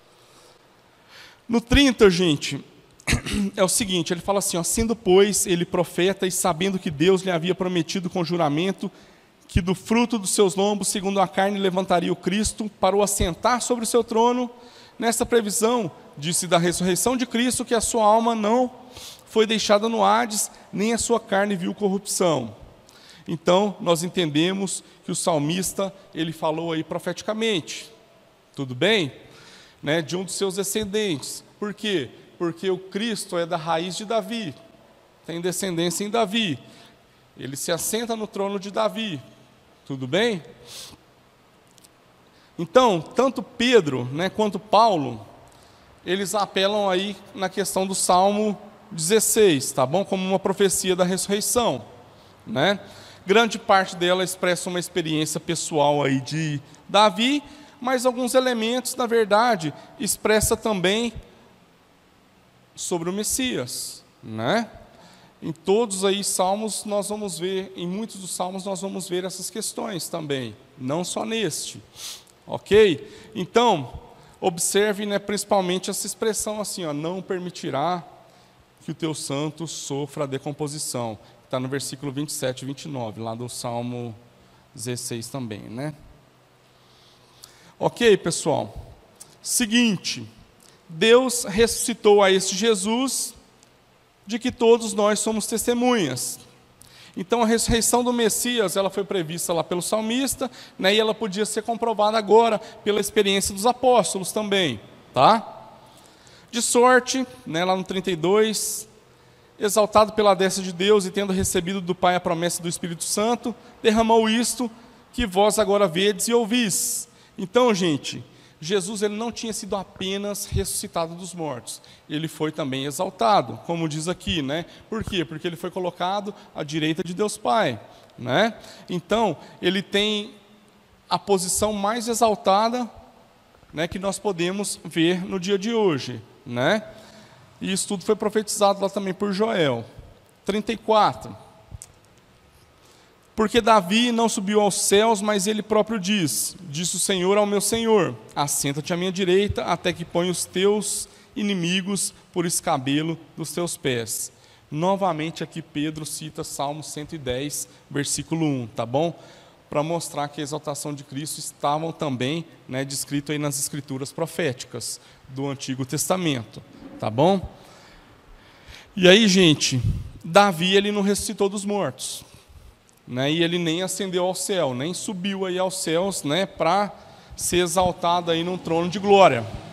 No trinta, gente, é o seguinte, ele fala assim, ó, sendo, pois, ele profeta e sabendo que Deus lhe havia prometido com juramento que do fruto dos seus lombos, segundo a carne, levantaria o Cristo para o assentar sobre o seu trono, nessa previsão, disse da ressurreição de Cristo, que a sua alma não foi deixada no Hades, nem a sua carne viu corrupção. Então, nós entendemos que o salmista, ele falou aí profeticamente, tudo bem? Né, de um dos seus descendentes. Por quê? Porque o Cristo é da raiz de Davi, tem descendência em Davi. Ele se assenta no trono de Davi, tudo bem? Então, tanto Pedro, né, quanto Paulo, eles apelam aí na questão do Salmo dezesseis, tá bom? Como uma profecia da ressurreição, né? Grande parte dela expressa uma experiência pessoal aí de Davi, mas alguns elementos, na verdade, expressa também sobre o Messias, né? Em todos aí salmos nós vamos ver, em muitos dos salmos nós vamos ver essas questões também, não só neste, ok? Então, observe, né, principalmente essa expressão assim, ó, não permitirá que o teu santo sofra a decomposição, está no versículo vinte e sete e vinte e nove, lá do Salmo dezesseis também, né? Ok, pessoal? Seguinte, Deus ressuscitou a este Jesus, de que todos nós somos testemunhas. Então, a ressurreição do Messias, ela foi prevista lá pelo salmista, né, e ela podia ser comprovada agora pela experiência dos apóstolos também, tá? De sorte, né, lá no trinta e dois, exaltado pela destra de Deus e tendo recebido do Pai a promessa do Espírito Santo, derramou isto que vós agora vedes e ouvis. Então, gente, Jesus ele não tinha sido apenas ressuscitado dos mortos, ele foi também exaltado, como diz aqui, né? Por quê? Porque ele foi colocado à direita de Deus Pai, né? Então, ele tem a posição mais exaltada, né, que nós podemos ver no dia de hoje, né? E isso tudo foi profetizado lá também por Joel. trinta e quatro. Porque Davi não subiu aos céus, mas ele próprio diz, disse o Senhor ao meu Senhor, assenta-te à minha direita, até que ponha os teus inimigos por escabelo dos teus pés. Novamente aqui Pedro cita Salmo cento e dez, versículo um, tá bom? Para mostrar que a exaltação de Cristo estavam também, né, descrito aí nas escrituras proféticas do Antigo Testamento, tá bom? E aí, gente, Davi ele não ressuscitou dos mortos, né, e ele nem ascendeu ao céu, nem subiu aí aos céus, né, para ser exaltado aí num trono de glória,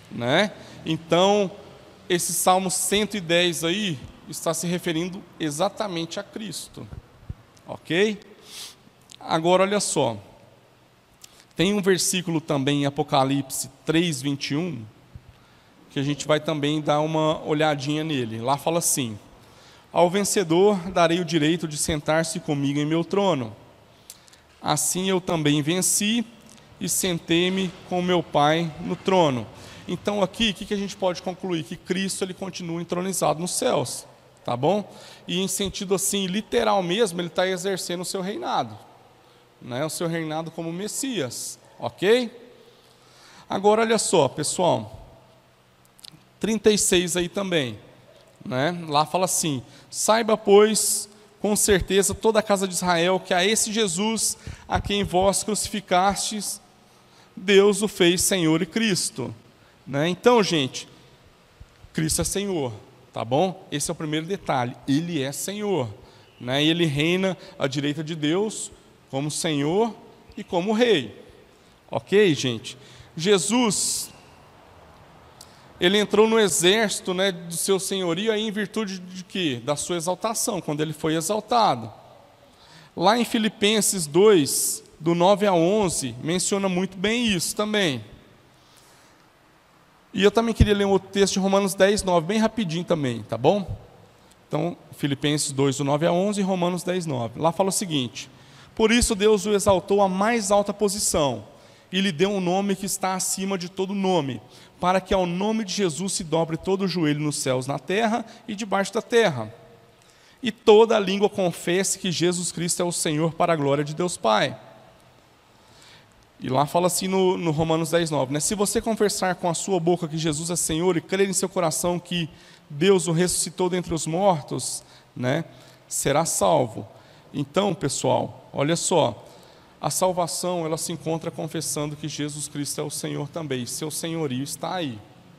né? Então, esse Salmo cento e dez aí está se referindo exatamente a Cristo, ok? Agora, olha só, tem um versículo também em Apocalipse três, vinte e um, que a gente vai também dar uma olhadinha nele. Lá fala assim: ao vencedor darei o direito de sentar-se comigo em meu trono. Assim eu também venci e sentei-me com meu Pai no trono. Então aqui, o que a gente pode concluir? Que Cristo ele continua entronizado nos céus, tá bom? E em sentido assim, literal mesmo, ele está exercendo o seu reinado, né? O seu reinado como Messias, ok? Agora olha só, pessoal, trinta e seis aí também, né? Lá fala assim: saiba, pois, com certeza toda a casa de Israel, que a esse Jesus, a quem vós crucificastes, Deus o fez Senhor e Cristo. Né? Então, gente, Cristo é Senhor, tá bom? Esse é o primeiro detalhe, Ele é Senhor, né? Ele reina à direita de Deus como Senhor e como Rei, ok, gente? Jesus, Ele entrou no exército, né, do seu senhorio aí em virtude de quê? Da sua exaltação, quando Ele foi exaltado. Lá em Filipenses dois, do nove a onze, menciona muito bem isso também. E eu também queria ler um outro texto de Romanos dez, nove, bem rapidinho também, tá bom? Então, Filipenses dois, do nove a onze, e Romanos dez, nove. Lá fala o seguinte: por isso Deus o exaltou à mais alta posição, e lhe deu um nome que está acima de todo nome, para que ao nome de Jesus se dobre todo o joelho nos céus, na terra e debaixo da terra, e toda a língua confesse que Jesus Cristo é o Senhor, para a glória de Deus Pai. E lá fala assim no, no Romanos dez, nove, né? Se você confessar com a sua boca que Jesus é Senhor e crer em seu coração que Deus o ressuscitou dentre os mortos, né, será salvo. Então, pessoal, olha só, a salvação ela se encontra confessando que Jesus Cristo é o Senhor também, seu senhorio está aí,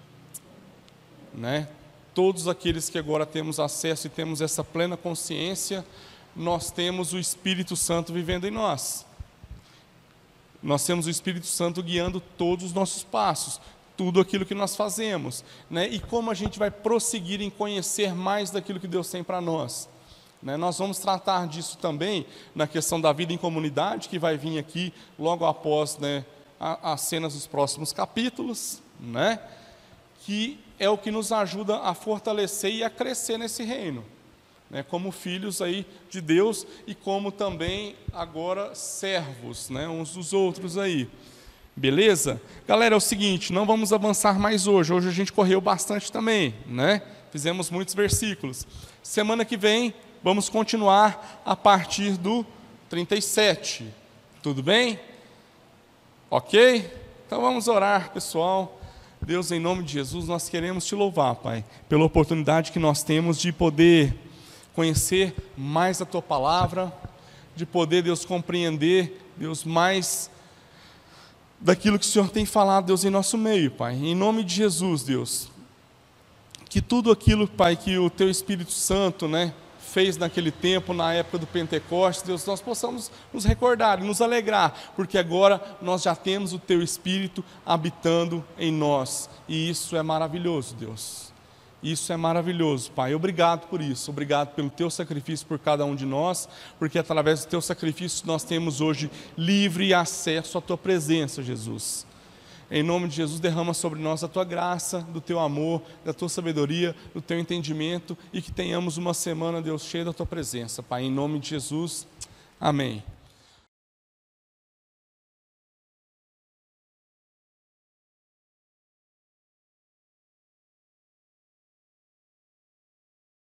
né? Todos aqueles que agora temos acesso e temos essa plena consciência, nós temos o Espírito Santo vivendo em nós. Nós temos o Espírito Santo guiando todos os nossos passos, tudo aquilo que nós fazemos, né? E como a gente vai prosseguir em conhecer mais daquilo que Deus tem para nós, né? Nós vamos tratar disso também na questão da vida em comunidade, que vai vir aqui logo após, né, as cenas dos próximos capítulos, né? Que é o que nos ajuda a fortalecer e a crescer nesse reino, né, como filhos aí de Deus e como também agora servos, né, uns dos outros aí. Beleza? Galera, é o seguinte, não vamos avançar mais hoje. Hoje a gente correu bastante também, né? Fizemos muitos versículos. Semana que vem vamos continuar a partir do trinta e sete. Tudo bem? Ok? Então vamos orar, pessoal. Deus, em nome de Jesus, nós queremos te louvar, Pai, pela oportunidade que nós temos de poder conhecer mais a Tua Palavra, de poder, Deus, compreender, Deus, mais daquilo que o Senhor tem falado, Deus, em nosso meio, Pai. Em nome de Jesus, Deus, que tudo aquilo, Pai, que o Teu Espírito Santo, né, fez naquele tempo, na época do Pentecostes, Deus, nós possamos nos recordar e nos alegrar, porque agora nós já temos o Teu Espírito habitando em nós, e isso é maravilhoso, Deus. Isso é maravilhoso, Pai. Obrigado por isso, obrigado pelo Teu sacrifício por cada um de nós, porque através do Teu sacrifício nós temos hoje livre acesso à Tua presença, Jesus. Em nome de Jesus, derrama sobre nós a Tua graça, do Teu amor, da Tua sabedoria, do Teu entendimento, e que tenhamos uma semana, Deus, cheia da Tua presença, Pai. Em nome de Jesus, amém.